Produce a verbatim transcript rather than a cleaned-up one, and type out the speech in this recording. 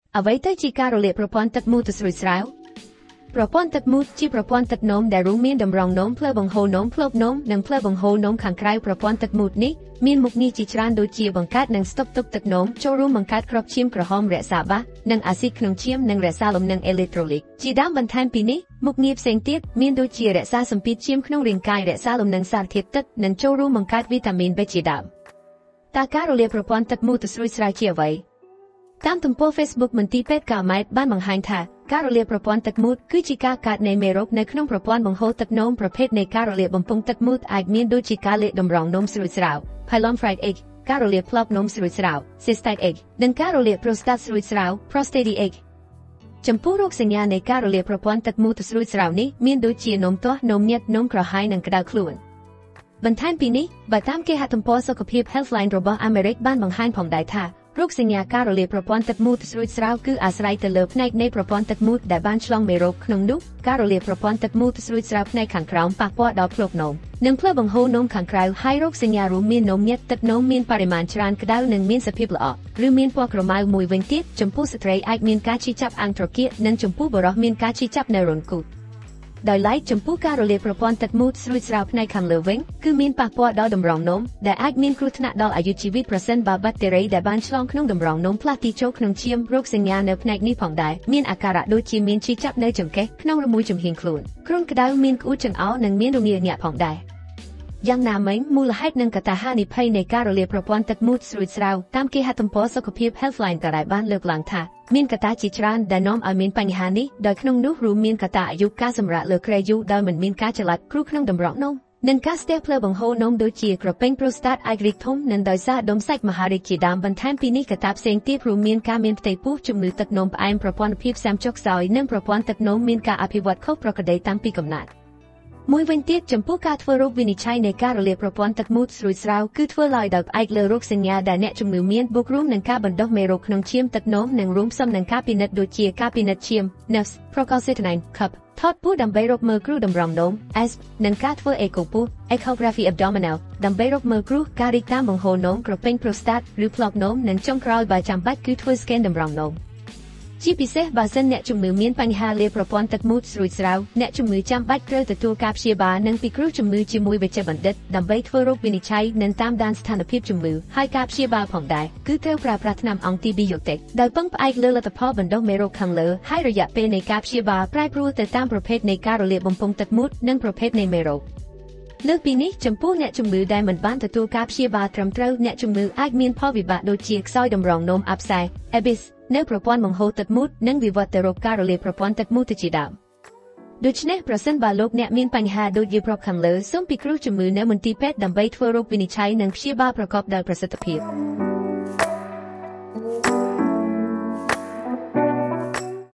អ្វីទៅជាការរលាកប្រព័ន្ធទឹកមូលទៅស្រួយស្រាវប្រព័ន្ធទឹកមូលជាប្រព័ន្ធទឹកនោមដែលរួមមានតម្រងនោមផ្លូវបង្ហូរនោមផ្លូវនោមនិងផ្លូវបង្ហូរនោមខាងក្រៅប្រព័ន្ធទឹកមូលនេះមានមុខងារជាច្រើនដូចជាបង្កើតនិងស្តុកទុកទឹកនោមចូលរួមបង្កើតគ្រាប់ឈាមក្រហមរក្សាបាសនិងអាស៊ីតក្នុងឈាមនិងរក្សាលំនឹងអេឡិត្រូលីកជាដើមបន្ថែមពីនេះមុខងារផ្សេងទៀតមានដូចជារក្សាសម្ពាធឈាមក្នុងរាងកាយរក្សាលំនឹងសារធាតុទឹកនិងចូលរួមបង្កើតវីតាមីន B ជាដើមតើការរលាកប្រព័ន្ធទឹកមូលទៅស្រួយស្រាវជាអ្វីតាមទំព័រ Facebook មន្ទីរពេទ្យកាម៉ែតបានបង្ហាញថាការរលាកប្រព័ន្ធទឹកមូលគឺជាការកើតនៃមេរោគនៅក្នុងប្រព័ន្ធបង្ហូរទឹកនោមប្រភេទនៃការរលាកបំពង់ទឹកមូលអាចមានដូចជាការលាកតម្រងនោមស្រួយស្រាវ Pylon-Fried Egg ការរលាកផ្លប់នោមស្រួយស្រាវ Cystite Egg និងការរលាក prostate ស្រួយស្រាវ Prostatic Egg ចំពោះរោគសញ្ញានៃការរលាកប្រព័ន្ធទឹកមូលទៅស្រួយស្រាវនេះមានដូចជានោមទាស់នោមញាតនោមក្រហាយនិងក្តៅខ្លួនបន្ថែមពីនេះបើតាមគេហទំព័រសុខភាព Healthline របស់អាមេរិកបានបង្ហាញផងដែរថារោគសញ្ញាការរលាកប្រព័ន្ធទឹកមូលទៅស្រួយស្រាវគឺអាស្រ័យទៅលើផ្នែកនៃប្រព័ន្ធទឹកមូលដែលបានឆ្លងមេរោគក្នុងនោះការរលាកប្រព័ន្ធទឹកមូលទៅស្រួយស្រាវផ្នែកខាងក្រោមប៉ះពាល់ដល់ភ្លុកនោមនិងផ្លូវបង្ហូរនោមខាងក្រៅហើយរោគសញ្ញារួមមាននោមញាតទឹកនោមមានបរិមាណច្រើនក្តៅនិងមានសភាពល្អឬមានពណ៌ក្រមៅមួយវិញទៀតចំពោះស្ត្រីអាចមានការឈឺចាប់អាំងត្រគាកនិងចំពោះបុរសមានការឈឺចាប់នៅរន្ធគូដោយឡែកចំពោះការរលាកប្រព័ន្ធទឹកមូលស្រួយស្រាវផ្នែកខាងលើវិញគឺមានប៉ះពាល់ដល់តម្រងនោមដែលអាចមានគ្រោះថ្នាក់ដល់អាយុជីវិតប្រសិនបើបាក់តេរីដែលបានឆ្លងក្នុងតម្រងនោមផ្លាស់ទីចូលក្នុងឈាមរោគសញ្ញានៅផ្នែកនេះផងដែរមានអាការៈដូចជាមានឈឺចាប់នៅចង្កេះក្នុងរមួយចំហៀងខ្លួនគ្រុនក្តៅមានក្អួតចង្អោរនិងមានរងាញាក់ផងដែរយ៉ាងណាមិញមូលហេតុនិងកត្តាហានិភ័យនៃការរលាកប្រព័ន្ធទឹកមូលស្រួយស្រាវតាមគេហទំព័រសុខភាព Healthline ក៏ได้បានលើកឡើងថាមានកត្តាជាច្រើនដែលនាំឲ្យមានបញ្ហានេះដោយក្នុងនោះរួមមានកត្តាអាយុការសម្រាកលើក្រែយូរដោយមិនមានការចល័តគ្រូក្នុងតម្រងនោមនិងការស្ទះផ្លូវបង្ហូរនោមដូចជាក្រពេញ prostate អាចរីកធំនិងដោយសារដុំសាច់មហារីកជាដើមបន្ថែមពីនេះកត្តាផ្សេងទៀតរួមមានការមានផ្ទៃពោះជំងឺទឹកនោមផ្អែមប្រព័ន្ធភាពស៊ាំចុកខ្សោយនិងប្រព័ន្ធទឹកនោមមានការអភិវឌ្ឍខុសប្រក្រតីតាំងពីកំណើតមួយវិញទៀតចំពោះការធ្វើរោគវិនិច្ឆ័យនៃការរលាកប្រព័ន្ធទឹកមូលស្រួយស្រាវគឺធ្វើឡើងដោយផ្អែកលើរោគសញ្ញាដែលអ្នកជំងឺមានបូករួមនឹងការបណ្ដុះមេរោគក្នុងឈាមទឹកនោមនិងរួមផ្សំនឹងការពិនិត្យដូចជាការពិនិត្យឈាម Nerves Procalcitonin Cup ថតពោះដើម្បីរកមើលគ្រោះតម្រងនោម អេស និងការធ្វើអេកូពោះ Echography Abdominal ដើម្បីរកមើលគ្រោះការរីកតាមបង្ហូរនោមក្រពេញ prostate ឬផ្លប់នោមនិងចុងក្រោយបើចាំបាច់គឺធ្វើ scan តម្រងនោមជាពិសេសបើសិនអ្នកជំងឺមានបញ្ហាលាកប្រព័ន្ធទឹកមូលស្រួយស្រាវអ្នកជំងឺចាំបាច់ត្រូវទទួលការព្យាបាលនិងពិគ្រោះជំងឺជាមួយវេជ្ជបណ្ឌិតដើម្បីធ្វើរោគវិនិច្ឆ័យនិងតាមដានស្ថានភាពជំងឺហើយការព្យាបាលផងដែរគឺត្រូវប្រើប្រាស់ថ្នាំអង់ទីប៊ីយោទិកដោយពឹងផ្អែកលើលទ្ធផលបណ្ដុះមេរោគខាងលើហើយរយៈពេលនៃការព្យាបាលប្រែប្រួលទៅតាមប្រភេទនៃការរលាកបំពង់ទឹកមូលនិងប្រភេទនៃមេរោគលើសពីនេះចំពោះអ្នកជំងឺដែលមិនបានទទួលការព្យាបាលត្រឹមត្រូវអ្នកជំងឺអាចមានផលវិបាកដូចជាខ្សោយតម្រងនោមអាប់សែ Abscess នៅប្រព័ន្ធបង្ហូរទឹកមូលនិងវិវត្តទៅរកការរលាកប្រព័ន្ធទឹកមូលទៅជាដើមដូច្នេះប្រសិនបើលោកអ្នកមានបញ្ហាដូចជាប្រាប់ខាងលើសូមពិគ្រោះជំងឺនៅមន្ទីរពេទ្យដើម្បីធ្វើរោគវិនិច្ឆ័យនិងព្យាបាលប្រកបដោយប្រសិទ្ធភាព